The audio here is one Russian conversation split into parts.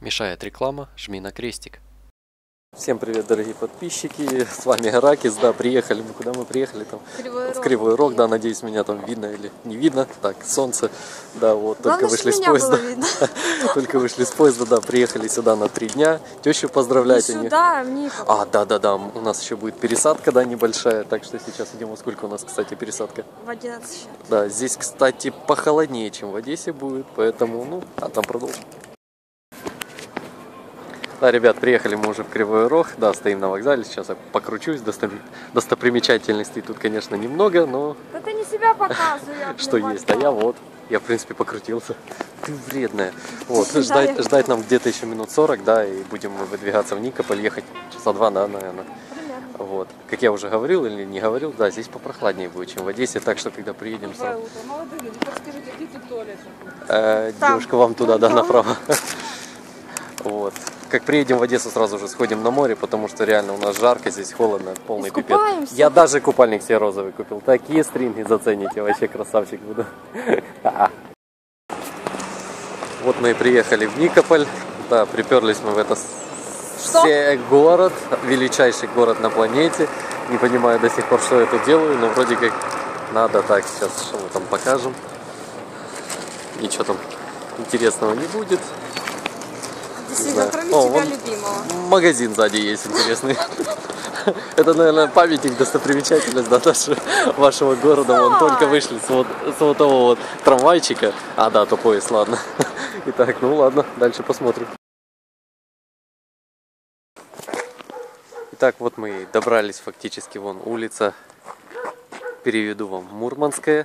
Мешает реклама, жми на крестик. Всем привет, дорогие подписчики, с вами Аракис, да, приехали, мы куда мы приехали там? В Кривой Рог, да, надеюсь, меня там видно или не видно, так, солнце, да, вот, главное, только вышли с поезда, только вышли с поезда, да, приехали сюда на 3 дня, тещу поздравлять. Не сюда, в Никополь. Да, у нас еще будет пересадка, да, небольшая, так что сейчас идем, во сколько у нас, кстати, пересадка? В 11. Да, здесь, кстати, похолоднее, чем в Одессе будет, поэтому, ну, а там продолжим. Да, ребят, приехали мы уже в Кривой Рог, да, стоим на вокзале, сейчас я покручусь, достопримечательностей тут, конечно, немного, но... Да ты не себя показывай, что есть, а я, в принципе, покрутился. Ты вредная. Вот, ждать нам где-то еще минут 40, да, и будем мы выдвигаться в Никополь, ехать часа 2, да, наверное. Примерно. Вот, как я уже говорил или не говорил, да, здесь попрохладнее будет, чем в Одессе, так что, когда приедем... Молодые люди, подскажите, где тут туалет? Девушка, вам туда, да, направо. Вот. Как приедем в Одессу, сразу же сходим на море, потому что реально у нас жарко, здесь холодно, полный пипец. Я даже купальник себе розовый купил. Такие стринги зацените, вообще красавчик буду. Вот мы и приехали в Никополь. Да, приперлись мы в этот город, величайший город на планете. Не понимаю до сих пор, что я тут делаю, но вроде как надо. Так, сейчас что мы там покажем. Ничего там интересного не будет. Действительно, кроме тебя любимого. Магазин сзади есть интересный. Это, наверное, памятник, достопримечательность, да, вашего города. Вон только вышли с вот того вот трамвайчика. А, да, то поезд, ладно. Итак, ну ладно, дальше посмотрим. Итак, вот мы и добрались фактически, вон улица, переведу вам, Мурманская.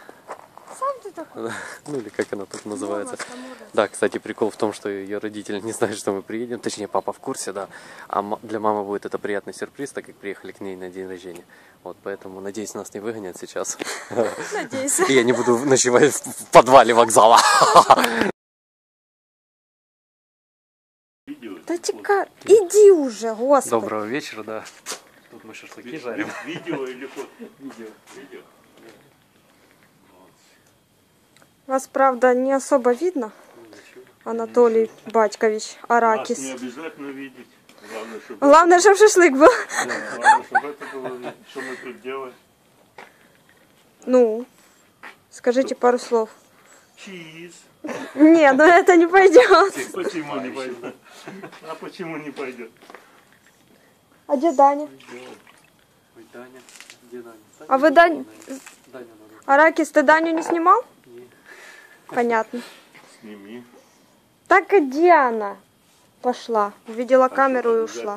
Ну или как она тут называется. Да, кстати, прикол в том, что ее родители не знают, что мы приедем. Точнее, папа в курсе, да. А для мамы будет это приятный сюрприз, так как приехали к ней на день рождения. Вот, поэтому, надеюсь, нас не выгонят сейчас. Надеюсь. И я не буду ночевать в подвале вокзала. Да тика, иди уже, господи. Доброго вечера, да. Тут мы шашлыки жарим. Видео или фото? Видео. Вас, правда, не особо видно, Анатолий Батькович Аракис. Нас не обязательно видеть. Главное, чтобы шашлык был. Главное, чтобы это было. Что мы тут делаем? Ну, скажите пару слов. Чиз. Не, ну это не пойдет. Почему не пойдет? А почему не пойдет? А где Даня? Ой, Даня. Где Даня? А вы Даню... Аракис, ты Даню не снимал? Понятно. Сними. Так и где она пошла? Увидела камеру и ушла.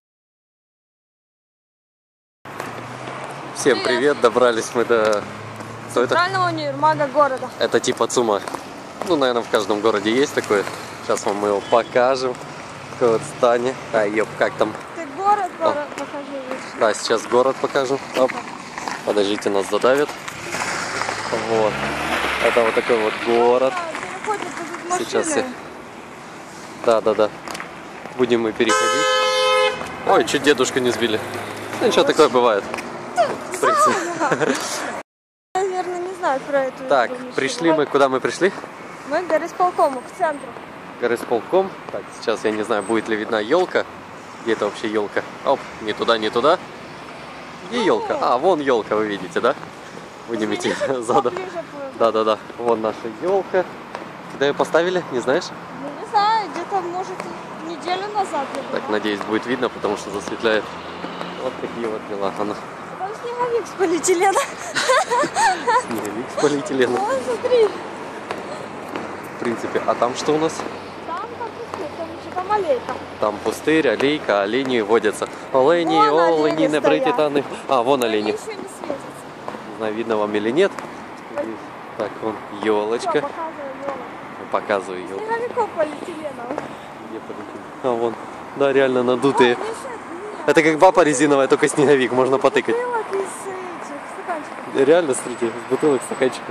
Всем привет, добрались мы до... Центрального универмага города. Это типа ЦУМа. Ну, наверное, в каждом городе есть такое. Сейчас вам мы его покажем. Такое вот здание. А, ёп, как там? Ты город покажи лучше. Да, сейчас город покажу. Оп. Подождите, нас задавят. Вот. Это вот такой вот город. Сейчас все. Да. Будем мы переходить. Ой, чуть дедушку не сбили. Ну, ничего, такое бывает. В принципе. Наверное, не знаю про эту. Так, пришли мы. Куда мы пришли? Мы к горисполкому, к центру. Горисполком. Так, сейчас я не знаю, будет ли видна елка. Где это вообще елка? Оп, не туда. Где елка? А, вон елка, вы видите, да? Будем идти задом. Да. Вон наша елка. Когда ее поставили, не знаешь? Ну, не знаю, где-то, может, неделю назад. Так, надеюсь, будет видно, потому что засветляет. Вот такие вот дела. Она. Там снеговик с полиэтилена. Снеговик с полиэтилена. Ой, смотри. В принципе, а там что у нас? Там аллейка. Там пустырь, аллейка, олени водятся. Олени, не брититаны. А, вон олени. Они еще не светятся. Не знаю, видно вам или нет. Так, вон елочка. Показываю елку. Снеговиков полиэтиленовых. Где полиэтилен? А, вон. Да, реально надутые. Это как баба резиновая, только снеговик, можно потыкать. Реально, смотрите, с бутылок стаканчиков.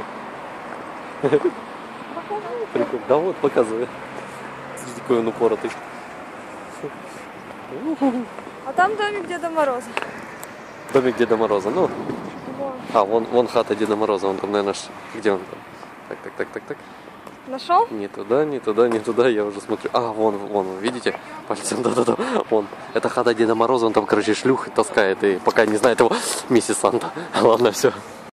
Прикольно. Да вот, показываю. Смотрите, какой он упоротый. А там домик Деда Мороза. Домик Деда Мороза, ну. Вон. А, вон хата Деда Мороза, он там, наверное, где он там? Так. Нашел? Не туда, не туда, не туда, я уже смотрю. А, вон, видите? Пальцем, да-да-да, вон. Это хата Деда Мороза, он там, короче, шлюх таскает, и пока не знает его миссис Санта. Ладно, все.